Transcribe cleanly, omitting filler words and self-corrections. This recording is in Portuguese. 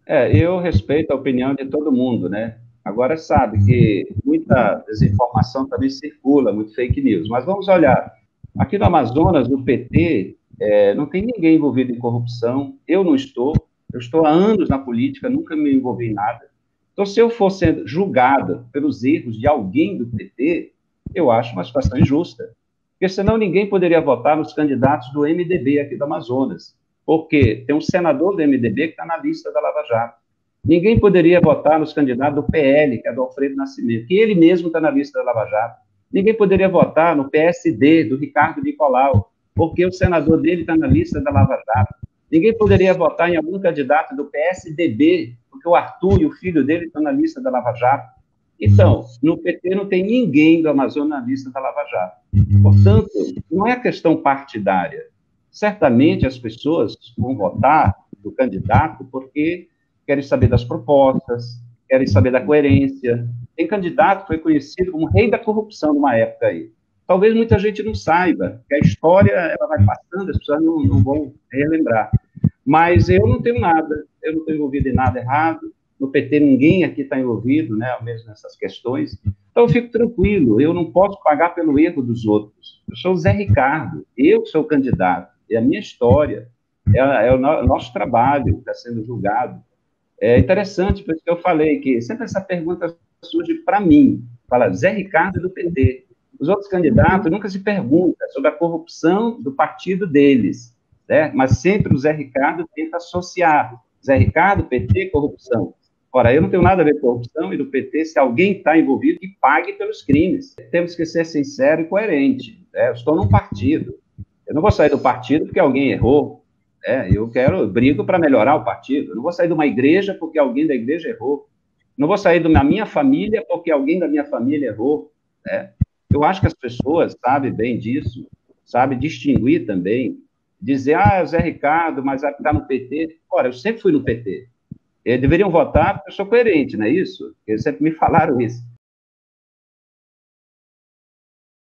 Eu respeito a opinião de todo mundo, né? Agora, sabe que muita desinformação também circula, muito fake news. Mas vamos olhar. Aqui no Amazonas, no PT, não tem ninguém envolvido em corrupção. Eu não estou. Eu estou há anos na política, nunca me envolvi em nada. Então, se eu for sendo julgado pelos erros de alguém do PT, eu acho uma situação injusta. Porque senão ninguém poderia votar nos candidatos do MDB aqui do Amazonas. Porque tem um senador do MDB que está na lista da Lava Jato. Ninguém poderia votar nos candidatos do PL, que é do Alfredo Nascimento, que ele mesmo está na lista da Lava Jato. Ninguém poderia votar no PSD, do Ricardo Nicolau, porque o senador dele está na lista da Lava Jato. Ninguém poderia votar em algum candidato do PSDB, porque o Arthur e o filho dele estão na lista da Lava Jato. Então, no PT não tem ninguém do Amazonas na lista da Lava Jato. Portanto, não é questão partidária. Certamente as pessoas vão votar do candidato porque querem saber das propostas, querem saber da coerência. Tem candidato que foi conhecido como rei da corrupção numa época aí. Talvez muita gente não saiba, que a história ela vai passando, as pessoas não vão relembrar. Mas eu não tenho nada, eu não estou envolvido em nada errado, no PT ninguém aqui está envolvido, né, mesmo nessas questões. Então eu fico tranquilo, eu não posso pagar pelo erro dos outros. Eu sou o Zé Ricardo, eu sou o candidato, é a minha história, é o nosso trabalho que está sendo julgado. É interessante, por isso que eu falei que sempre essa pergunta surge para mim, fala Zé Ricardo do PT. Os outros candidatos nunca se perguntam sobre a corrupção do partido deles, né? Mas sempre o Zé Ricardo tenta associar Zé Ricardo, PT, corrupção. Ora, eu não tenho nada a ver com corrupção e do PT, se alguém está envolvido, que pague pelos crimes. Temos que ser sincero e coerente. Né? Eu estou num partido. Eu não vou sair do partido porque alguém errou. Eu brigo para melhorar o partido. Eu não vou sair de uma igreja porque alguém da igreja errou. Não vou sair da minha família porque alguém da minha família errou. Né? Eu acho que as pessoas sabem bem disso, sabem distinguir também, dizer, Zé Ricardo, mas está no PT. Ora, eu sempre fui no PT. Deveriam votar porque eu sou coerente, não é isso? Eles sempre me falaram isso.